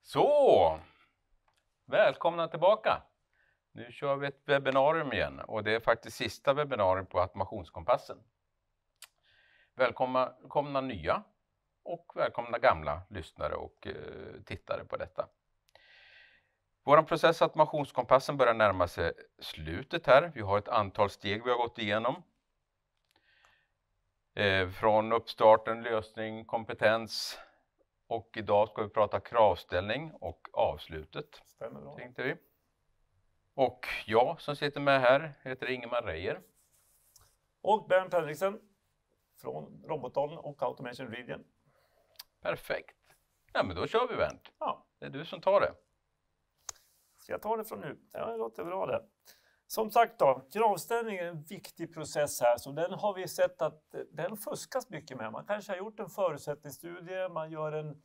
Så, välkomna tillbaka. Nu kör vi ett webbinarium igen och det är faktiskt sista webbinarium på automationskompassen. Välkomna nya och välkomna gamla lyssnare och tittare på detta. Vår process automationskompassen börjar närma sig slutet här. Vi har ett antal steg vi har gått igenom. Från uppstarten, lösning, kompetens. Och idag ska vi prata kravställning och avslutet. Stämmer bra. Tänkte vi. Och jag som sitter med här heter Ingemar Reijer. Och Bernt Henriksen från Robotollen och Automation Region. Perfekt. Ja, men då kör vi, Bernt. Ja. Det är du som tar det. Ska jag ta det från nu? Ja, det låter bra det. Som sagt då, kravställning är en viktig process här. Så den har vi sett att den fuskas mycket med. Man kanske har gjort en förutsättningsstudie, man gör en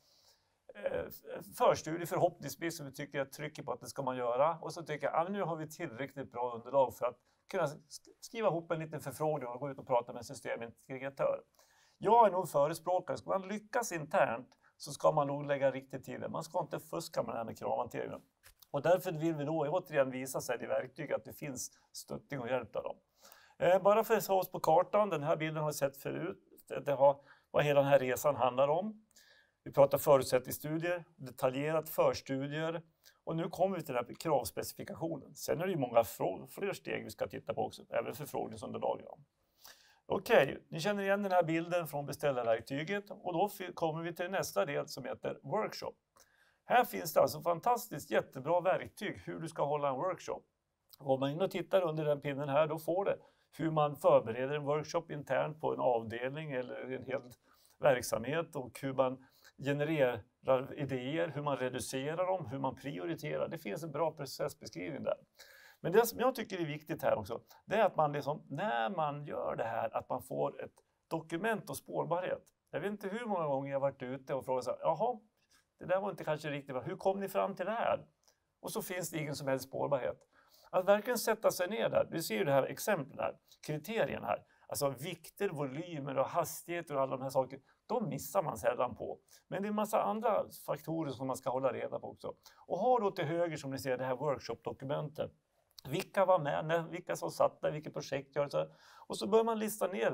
förstudie förhoppningsvis som vi tycker att trycker på att det ska man göra. Och så tycker jag att nu har vi tillräckligt bra underlag för att kunna skriva ihop en liten förfrågning och gå ut och prata med systemintegratör. Jag är nog förespråkare, ska man lyckas internt så ska man nog lägga riktigt tid. Man ska inte fuska med det här med kravhanteringen. Och därför vill vi då återigen visa sig i verktyg att det finns stöttning och hjälp av dem. Bara för att ha oss på kartan, den här bilden har vi sett förut. Det har vad hela den här resan handlar om. Vi pratar förutsättningsstudier, detaljerat förstudier och nu kommer vi till den här kravspecifikationen. Sen är det ju många fler steg vi ska titta på också, även förfrågningsunderlag. Okej, ni känner igen den här bilden från beställarverktyget och då kommer vi till nästa del som heter workshop. Här finns det alltså fantastiskt jättebra verktyg hur du ska hålla en workshop. Om man in och tittar under den pinnen här, då får det hur man förbereder en workshop internt på en avdelning eller en hel verksamhet och hur man genererar idéer, hur man reducerar dem, hur man prioriterar. Det finns en bra processbeskrivning där. Men det som jag tycker är viktigt här också, det är att man liksom, när man gör det här, att man får ett dokument och spårbarhet. Jag vet inte hur många gånger jag har varit ute och frågat så här, jaha, det där var inte kanske riktigt bra. Hur kom ni fram till det här? Och så finns det ingen som helst spårbarhet. Att verkligen sätta sig ner där. Du ser ju det här exemplet här. Kriterierna här. Alltså vikter, volymer och hastigheter och alla de här sakerna. De missar man sällan på. Men det är en massa andra faktorer som man ska hålla reda på också. Och ha då till höger som ni ser det här workshop-dokumentet. Vilka var med, vilka som satt där, vilket projekt gör det. Och så bör man lista ner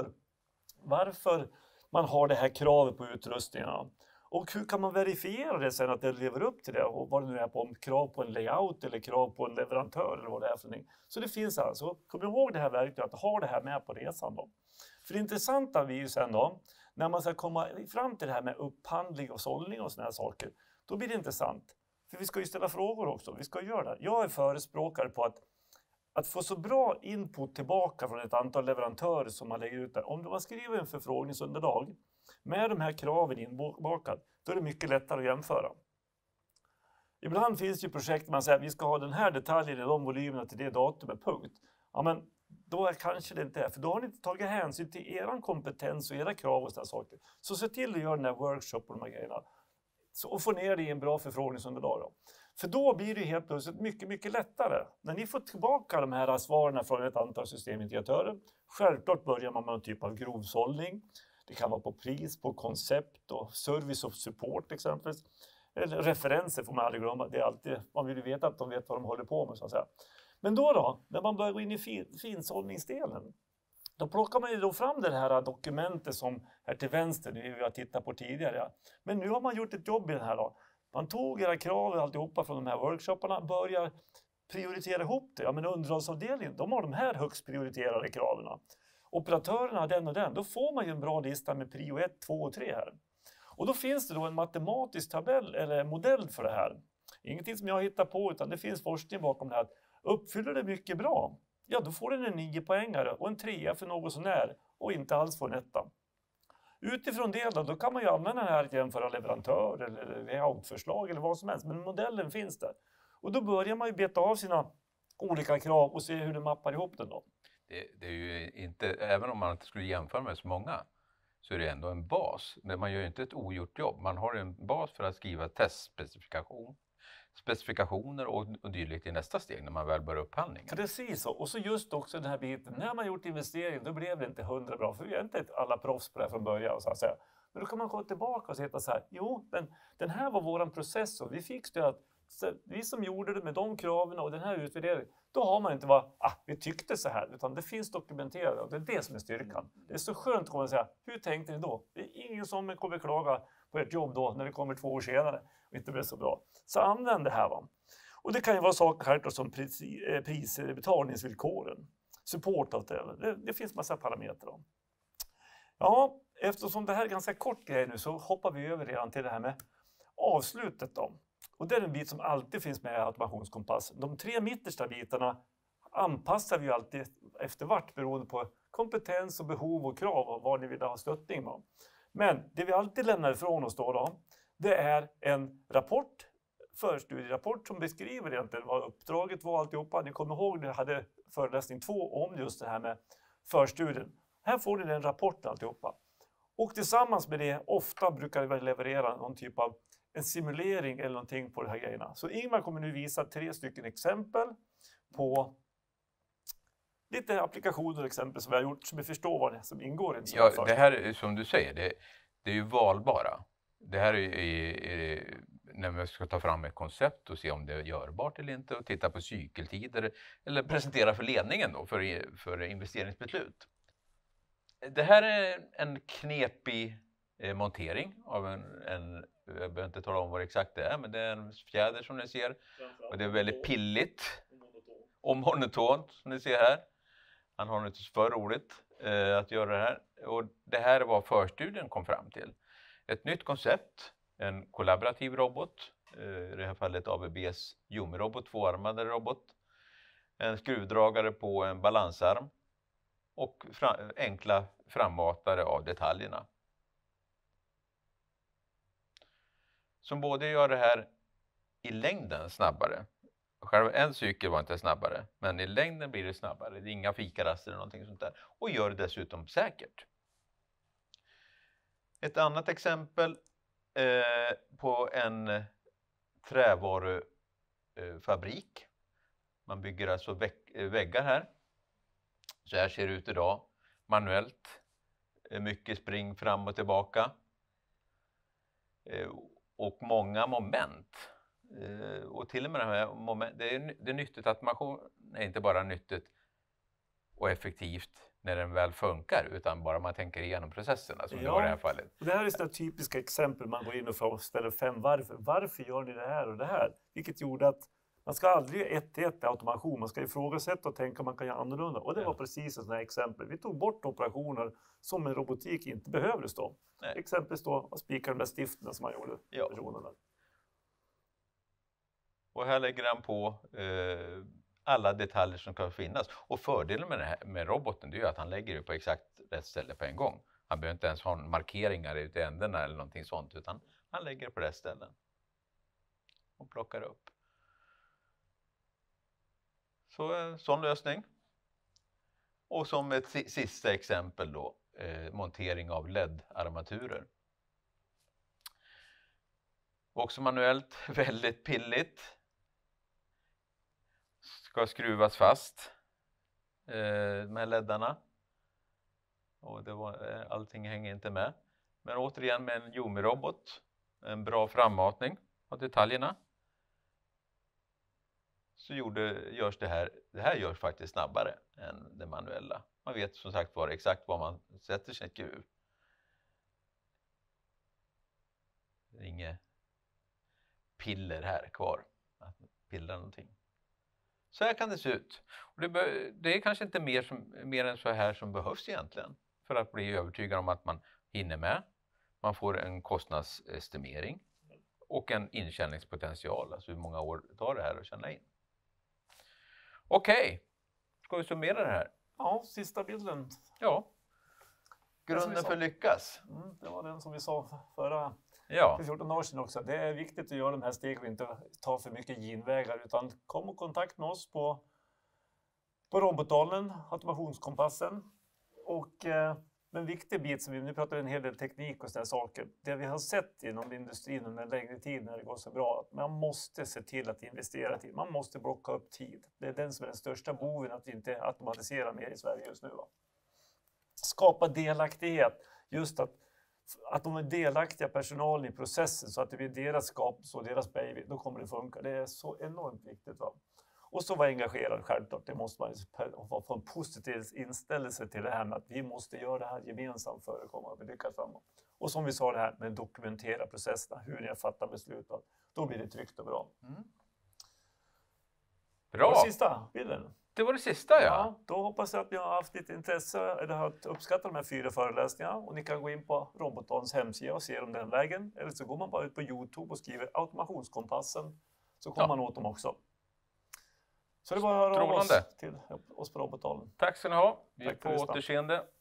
varför man har det här kravet på utrustningarna. Och hur kan man verifiera det sen att det lever upp till det? Och vad det nu är på, om krav på en layout eller krav på en leverantör eller vad det är för någonting. Så det finns alltså, kom ihåg det här verktyget, att ha det här med på resan då. För det intressanta är ju sen då, när man ska komma fram till det här med upphandling och sållning och såna här saker, då blir det intressant. För vi ska ju ställa frågor också, vi ska göra det. Jag är förespråkare på att få så bra input tillbaka från ett antal leverantörer som man lägger ut där. Om man skriver en förfrågningsunderlag med de här kraven inbakat, då är det mycket lättare att jämföra. Ibland finns ju projekt där man säger att vi ska ha den här detaljen i de volymerna till det datumet, punkt. Ja, men då är kanske det inte är, för då har ni inte tagit hänsyn till er kompetens och era krav och sådana saker. Så se till att göra den här workshop och de här grejerna. Och få ner det i en bra förfrågningsunderlag då. För då blir det helt plötsligt mycket, mycket lättare. När ni får tillbaka de här svaren från ett antal systemintegratörer, självklart börjar man med en typ av grovsållning. Det kan vara på pris, på koncept och service och support exempelvis. Eller referenser får man aldrig glömma. Det är alltid, man vill ju veta att de vet vad de håller på med så att säga. Men då, när man börjar gå in i finsållningsdelen, då plockar man ju då fram det här dokumentet som är till vänster, det vi har tittat på tidigare. Men nu har man gjort ett jobb i den här då. Man tog era krav och alltihopa från de här workshopparna, börjar prioritera ihop det. Ja, men underhållsavdelningen, de har de här högst prioriterade kraven. Operatörerna har den och den, då får man ju en bra lista med prio 1, 2 och 3 här. Och då finns det då en matematisk tabell eller modell för det här. Ingenting som jag hittar på, utan det finns forskning bakom det här. Uppfyller det mycket bra, ja då får den en 9-poängare och en 3 för något sån här och inte alls får en 1. Utifrån det då kan man ju använda det här att jämföra leverantör eller layoutförslag eller vad som helst. Men modellen finns där. Och då börjar man ju beta av sina olika krav och se hur det mappar ihop den då. Det är ju inte, även om man inte skulle jämföra med så många, så är det ändå en bas. Men man gör ju inte ett ogjort jobb. Man har en bas för att skriva testspecifikationer och dylikt i nästa steg när man väl börjar upphandlingen. Precis så. Och så just också den här biten. När man gjort investering, då blev det inte 100 bra. För vi är inte alla proffs på det här från början. Så att säga. Men då kan man gå tillbaka och säga så här, jo, den här var våran processor. Vi fick stöd, vi som gjorde det med de kraven och den här utvärderingen. Då har man inte bara, vi tyckte så här, utan det finns dokumenterat och det är det som är styrkan. Det är så skönt att komma och säga, hur tänkte ni då? Det är ingen som kommer klaga på ert jobb då när det kommer 2 år senare och inte blir så bra. Så använd det här. Va? Och det kan ju vara saker här som betalningsvillkoren, supportavtal, det finns massa parametrar. Ja, eftersom det här är ganska kort grej nu så hoppar vi över redan till det här med avslutet då. Och det är en bit som alltid finns med i automationskompassen. De 3 mittersta bitarna anpassar vi alltid efter vart beroende på kompetens och behov och krav och vad ni vill ha stöttning med. Men det vi alltid lämnar ifrån oss då, det är en rapport, förstudierapport som beskriver egentligen vad uppdraget var alltihopa. Ni kommer ihåg att ni hade föreläsning 2 om just det här med förstudien. Här får ni en rapport alltihopa. Och tillsammans med det, ofta brukar vi leverera någon typ av en simulering eller någonting på de här grejerna. Så Ingmar kommer nu visa 3 stycken exempel på lite applikationer och exempel som vi har gjort som vi förstår vad det som ingår i en sån Ja, det här som du säger, det är ju valbara. Det här är när vi ska ta fram ett koncept och se om det är görbart eller inte och titta på cykeltider eller presentera för ledningen då för investeringsbeslut. Det här är en knepig montering av en jag behöver inte tala om vad exakt det är, men det är en fjäder som ni ser. Och det är väldigt pilligt och monotont som ni ser här. Han har inte för roligt att göra det här. Och det här är vad förstudien kom fram till. Ett nytt koncept, en kollaborativ robot. I det här fallet ABBs Yumi-robot, 2-armade robot. En skruvdragare på en balansarm. Och enkla frammatare av detaljerna. Som både gör det här i längden snabbare. Själva en cykel var inte snabbare, men i längden blir det snabbare. Det är inga fikaraster eller någonting sånt där. Och gör det dessutom säkert. Ett annat exempel på en trävarufabrik. Man bygger alltså väggar här. Så här ser det ut idag. Manuellt. Mycket spring fram och tillbaka. Och många moment. Och till och med de här moment, det är nyttigt att automation är inte bara nyttigt och effektivt när den väl funkar, utan bara man tänker igenom processerna som det var i det här fallet. Det här är sådana typiska exempel man går in och ställer 5 varför. Varför gör ni det här och det här? Vilket gjorde att man ska aldrig 1-1 automation, man ska ifrågasätta och tänka man kan göra annorlunda. Och det var precis ett sådant här exempel. Vi tog bort operationer som en robotik inte behövdes då. Exempelvis då att spika de där stiften som man gjorde. Personerna. Och här lägger han på alla detaljer som kan finnas. Och fördelen med roboten är ju att han lägger det på exakt rätt ställe på en gång. Han behöver inte ens ha markeringar ut i ändarna eller någonting sånt, utan han lägger det på rätt ställen. Och plockar upp. Så en sån lösning. Och som ett sista exempel då, montering av LED-armaturer. Också manuellt, väldigt pilligt. Ska skruvas fast, de här leddarna. Och allting hänger inte med. Men återigen med en Yumi-robot, en bra frammatning av detaljerna. Så görs det här görs faktiskt snabbare än det manuella. Man vet som sagt exakt var man sätter sin skruv. Det är inget piller här kvar, att pilla någonting. Så här kan det se ut. Och det är kanske inte mer än så här som behövs egentligen för att bli övertygad om att man hinner med. Man får en kostnadsestimering och en intjäningspotential, alltså hur många år tar det här att tjäna in. Okej, ska vi summera det här? Ja, sista bilden. Ja, grunden för lyckas. Det var den som vi sa förra 14 år sedan också. Det är viktigt att göra de här stegen och inte ta för mycket genvägar, utan kom och kontakt med oss på Robotdalen, automationskompassen. Och en viktig bit som nu pratar en hel del teknik och sådana saker. Det vi har sett inom industrin under en längre tid när det går så bra, att man måste se till att investera tid. Man måste blocka upp tid. Det är den som är den största boven att inte automatisera mer i Sverige just nu. Skapa delaktighet. Just att att de är delaktiga personalen i processen så att det blir deras skapelse och deras baby, då kommer det funka. Det är så enormt viktigt. Va? Och så vara engagerad självklart, det måste man få en positiv inställelse till det här med att vi måste göra det här gemensamt för att komma och lyckas framåt. Och som vi sa det här med dokumentera processerna, hur ni fattar beslut, då blir det tryggt och bra. Bra! Och sista bilden. Det var det sista, ja. Ja, då hoppas jag att ni har haft lite intresse eller har uppskattat de här 4 föreläsningarna. Och ni kan gå in på Robotons hemsida och se dem den vägen. Eller så går man bara ut på YouTube och skriver automationskompassen. Så kommer man åt dem också. Så det var att höra av oss till oss på Roboton. Tack ska ni ha. Vi Tack får för lyssnandet. återseende.